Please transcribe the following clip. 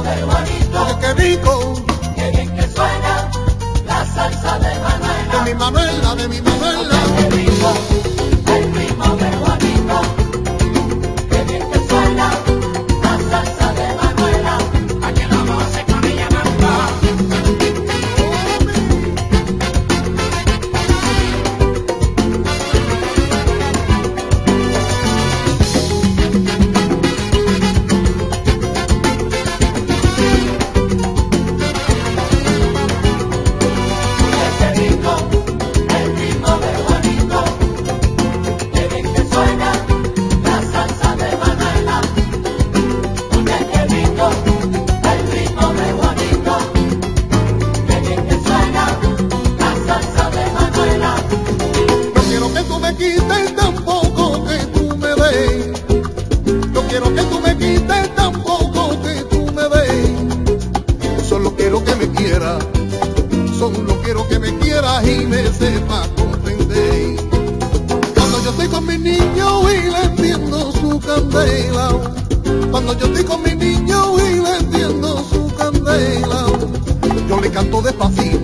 de Juanito. Oye, qué rico, Qué bien que suena la salsa de Manuela. de mi Manuela, de mi Manuela. Qué rico el ritmo de Juanito. Qué bien que suena la salsa de Manuela. A que la base con ella canta. Qué rico el ritmo de Juanito. Qué bien que suena la salsa de Manuela. Oye, qué rico el ritmo de Juanito. Qué bien que suena la salsa de Manuela. No quiero que tú me quites, tampoco que tú me des. No quiero que tú me quites, tampoco que tú me des. Solo quiero que me quieras, solo quiero que me quieras y me sepas comprender. Cuando yo estoy con mi niño y le entiendo su candela, cuando yo estoy con mi niño y le entiendo su candela, yo le canto despacito